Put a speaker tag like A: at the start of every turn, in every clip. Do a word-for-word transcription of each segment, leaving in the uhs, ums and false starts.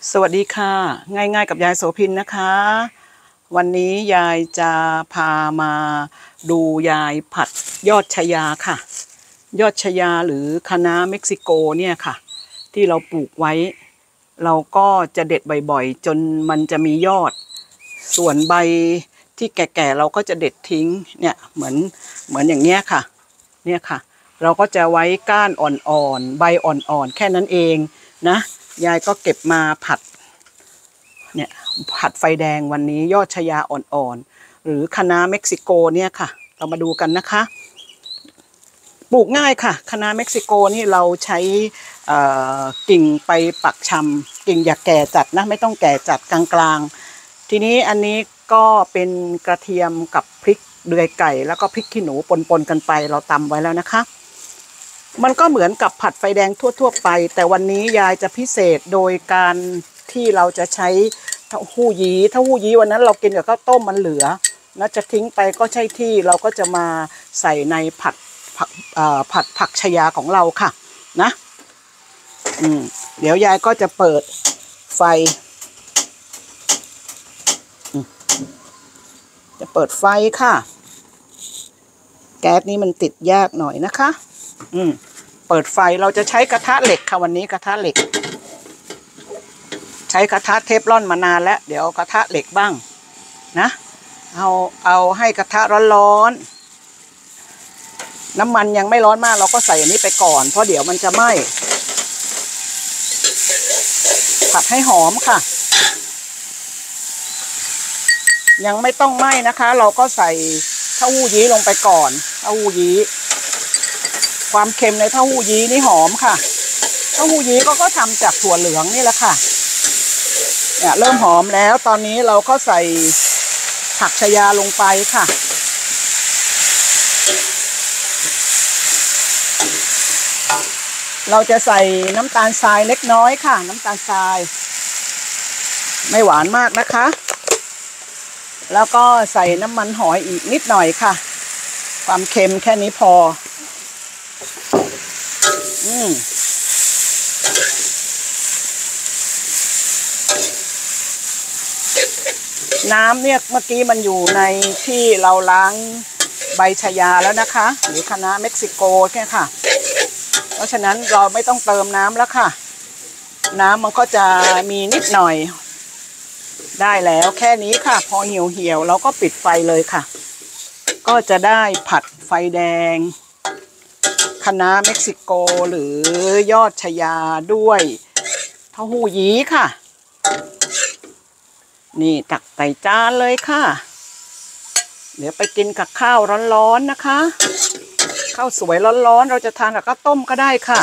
A: สวัสดีค่ะง่ายๆกับยายโสภินนะคะวันนี้ยายจะพามาดูยายผัดยอดชยาค่ะยอดชยาหรือคะน้าเม็กซิโกเนี่ยค่ะที่เราปลูกไว้เราก็จะเด็ดบ่อยๆจนมันจะมียอดส่วนใบที่แก่ๆเราก็จะเด็ดทิ้งเนี่ยเหมือนเหมือนอย่างเนี้ยค่ะเนี่ยค่ะเราก็จะไว้ก้านอ่อนๆใบอ่อนๆแค่นั้นเองนะยายก็เก็บมาผัดเนี่ยผัดไฟแดงวันนี้ยอดชยาอ่อนๆหรือคะน้าเม็กซิโกเนี่ยค่ะเรามาดูกันนะคะปลูกง่ายค่ะคะน้าเม็กซิโกนี่เราใช้กิ่งไปปักชำกิ่งอย่าแก่จัดนะไม่ต้องแก่จัดกลางๆทีนี้อันนี้ก็เป็นกระเทียมกับพริกเดือยไก่แล้วก็พริกขี้หนูปนๆกันไปเราตำไว้แล้วนะคะมันก็เหมือนกับผัดไฟแดงทั่วๆไปแต่วันนี้ยายจะพิเศษโดยการที่เราจะใช้เต้าหู้ยี้เต้าหู้ยี้วันนั้นเรากินกับข้าวต้มมันเหลือแล้วจะทิ้งไปก็ใช่ที่เราก็จะมาใส่ในผัดผักผัดผักชยาของเราค่ะนะอืมเดี๋ยวยายก็จะเปิดไฟจะเปิดไฟค่ะแก๊สนี้มันติดยากหน่อยนะคะอืมเปิดไฟเราจะใช้กระทะเหล็กค่ะวันนี้กระทะเหล็กใช้กระทะเทฟลอนมานานแล้วเดี๋ยวกระทะเหล็กบ้างนะเอาเอาให้กระทะร้อนๆน้ำมันยังไม่ร้อนมากเราก็ใส่อันนี้ไปก่อนเพราะเดี๋ยวมันจะไหม้ผัดให้หอมค่ะยังไม่ต้องไหม้นะคะเราก็ใส่เต้าหู้ยี้ลงไปก่อนเต้าหู้ยี้ความเค็มในเต้าหู้ยี้นี่หอมค่ะเต้าหู้ยี้ก็ก็ทำจากถั่วเหลืองนี่แหละค่ะเนี่ยเริ่มหอมแล้วตอนนี้เราก็ใส่ผักชยาลงไปค่ะเราจะใส่น้ำตาลทรายเล็กน้อยค่ะน้ำตาลทรายไม่หวานมากนะคะแล้วก็ใส่น้ำมันหอยอีกนิดหน่อยค่ะความเค็มแค่นี้พออืมน้ำเนี่ยเมื่อกี้มันอยู่ในที่เราล้างใบชยาแล้วนะคะหรือคะน้าเม็กซิโกเนี่ยค่ะเพราะฉะนั้นเราไม่ต้องเติมน้ำแล้วค่ะน้ำมันก็จะมีนิดหน่อยได้แล้วแค่นี้ค่ะพอเหี่ยวเหี่ยวเราก็ปิดไฟเลยค่ะก็จะได้ผัดไฟแดงคะน้าเม็กซิโกหรือยอดชยาด้วยเต้าหู้ยี้ค่ะนี่ตักใส่จานเลยค่ะเดี๋ยวไปกินกับข้าวร้อนๆนะคะข้าวสวยร้อนๆเราจะทานกับข้าวต้มก็ได้ค่ะ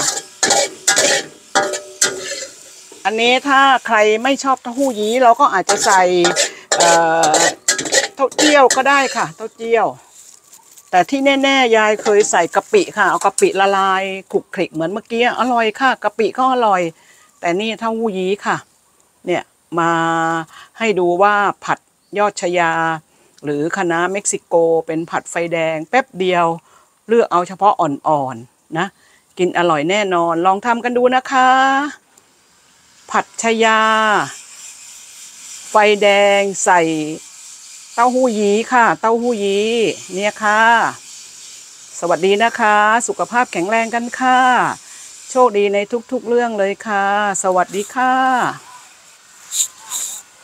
A: อันนี้ถ้าใครไม่ชอบเต้าหู้ยี้เราก็อาจจะใส่เอ่อเต้าเจี้ยวก็ได้ค่ะเต้าเจี้ยวแต่ที่แน่ๆยายเคยใส่กะปิค่ะเอากะปิละลายขลุกขลิกเหมือนเมื่อกี้อร่อยค่ะกะปิก็อร่อยแต่นี่เต้าหู้ยี้ค่ะเนี่ยมาให้ดูว่าผัดยอดชยาหรือคะน้าเม็กซิโกเป็นผัดไฟแดงแป๊บเดียวเลือกเอาเฉพาะอ่อนๆนะกินอร่อยแน่นอนลองทำกันดูนะคะผัดชยาไฟแดงใส่เต้าหู้ยี้ค่ะเต้าหู้ยี้เนี่ยค่ะสวัสดีนะคะสุขภาพแข็งแรงกันค่ะโชคดีในทุกๆเรื่องเลยค่ะสวัสดีค่ะ